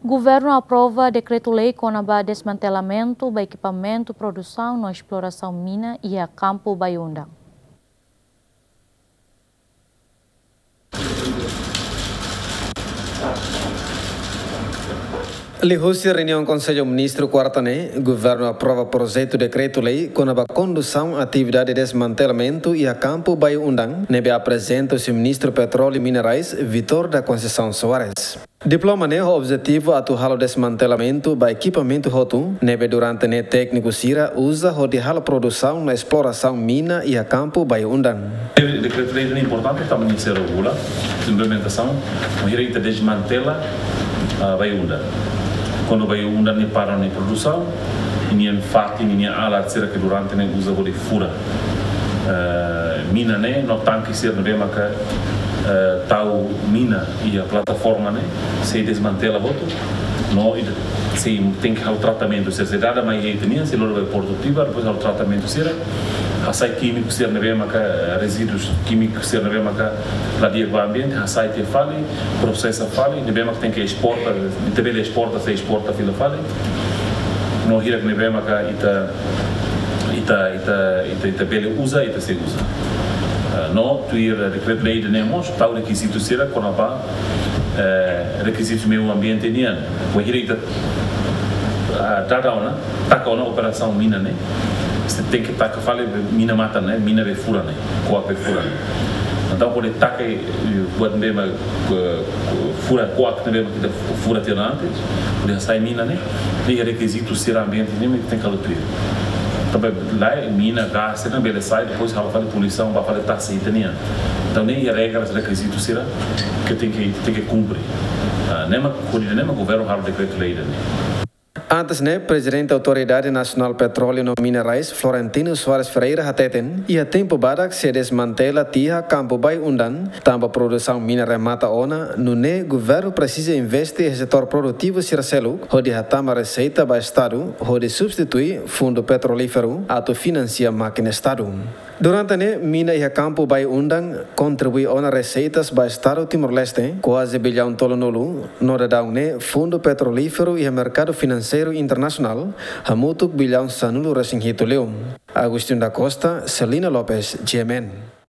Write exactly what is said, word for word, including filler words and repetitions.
Governo aprova decreto-lei com o desmantelamento do equipamento, produção e exploração mina e a campo Baiunda. Lihousi reunião Conselho Ministro quarta-né, governo aprova projeto decreto-lei com a condução atividade de desmantelamento e a campo Baiundang, nebe apresenta o ministro Petróleo e Minerais, Vitor da Conceição Soares. Diploma né o objetivo atual o desmantelamento do equipamento roto, nebe durante né técnico Sira usa o de a produção na exploração mina e a campo Baiundang. O decreto-lei é importante também se regula, a implementação, o direito de desmantela a Baiundang. Quando vai unda ne para na produção, ninguém fati ninguém alat será que durante ne usa o de fura mina ne no tanque ser no bem que tal mina e a plataforma ne se desmantela voto no se tem que o tratamento ser se dada mais jeito nem se lo vai produtiva depois o tratamento será a químico ser no bem que resíduos químicos ser no bem que lá dia o ambiente a sai te fale processa fale no bem que tem que exporta também exporta se exporta fila fale no hira que no bem que ita ita ita ita ita bele usa ita se usa no tu ir decreto lei de nemos tal requisito será com a requisitos meio ambiente nian o hira ita dada ona taca ona operação mina né você tem que taca fale mina mata né mina be fura né coa be fura então quando taca buat mesmo fura coa que mesmo que fura tirante quando sai mina né tem requisito ser ambiente nem tem que lutar também lá mina gás não bele sai depois ela fala poluição vai fazer taxa italiana então nem as regras requisitos será que tem que tem que cumprir nem mas quando nem mas governo har decreto lei né. Antes, né, presidente da Autoridade Nacional Petróleo e Minerais, Florentino Soares Ferreira, hateten, e a tempo badak se desmantela tia campo Baiundang, tamba produção mineral mata ona, no ne governo precisa investir em setor produtivo circelo, onde hatama receita para Estado, onde substitui fundo petrolífero, ato financia máquina Estado. Durante ne mina e a campo Baiundang contribui a receitas para Estado Timor-Leste, quase bilhão tolonolu, no dadão ne fundo petrolífero e mercado financeiro internacional, hamutuk bilhão sanulo recém Leão. Agustín da Costa, Celina Lopes, G M N.